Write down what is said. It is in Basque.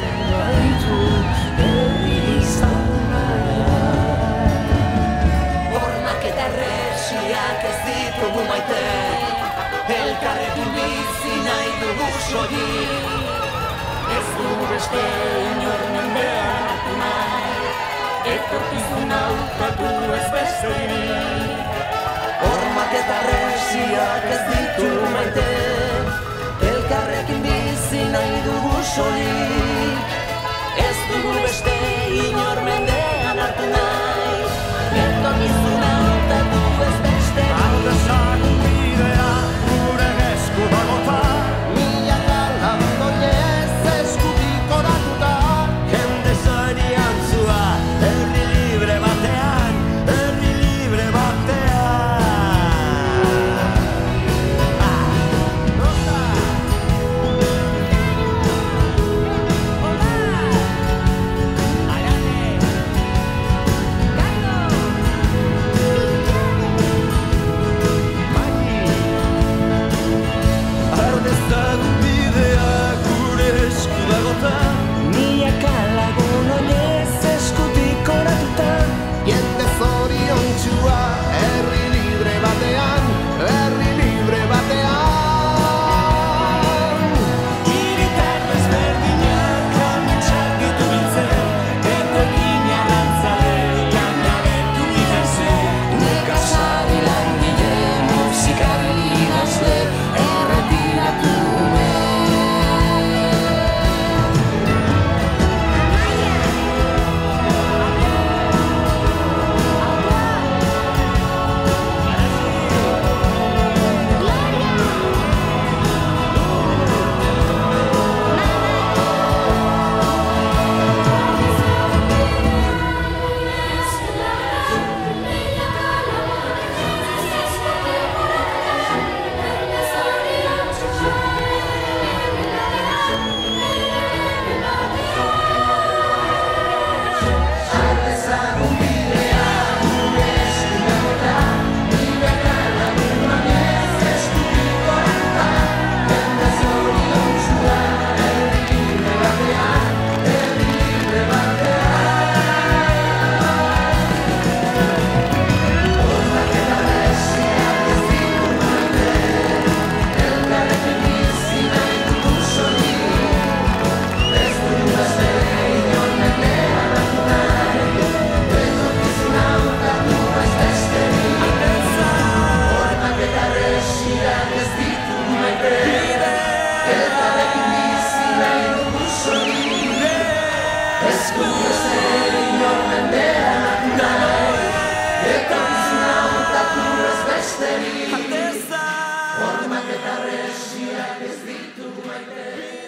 Hartzen gaitu herri izanara. Hormak eta erresiak ez ditugu maite, elkarrekin bizi nahi dugu soilik. Ez dugu beste inor mendean hartu nahi, etorkizuna hautatu ez besterik. Hormak eta erresiak ez ditugu maite, elkarrekin bizi nahi dugu soilik. Ez dugu beste inor mendean hartu nahi, etorkizuna hautatu ez besterik. Aldezagun bidea gure esku bagota, milaka landoinez eskutik oratuta. Jende zorian zua, herri libre batean, herri libre batean. Ardezagun bidea gure esku bagota, Milaka lagun oinez eskutik oratuta. jende zoriontsua, herri libre batean, herri libre batean. Hiritar desberdinak ametsak ditu biltzen, etorkin arrantzale langabetu irenzen. Nekazari langile, musikari idazle, erretiratu ume. Hormak eta erresiak ez ditu maite.